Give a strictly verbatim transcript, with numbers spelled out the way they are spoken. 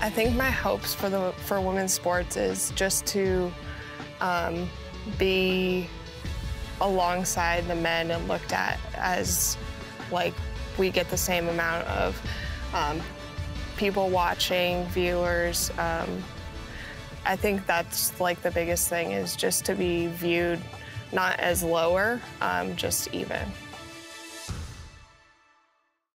I think my hopes for the for women's sports is just to um, be alongside the men and looked at as like we get the same amount of um, people watching, viewers. Um, I think that's like the biggest thing is just to be viewed not as lower, um, just even.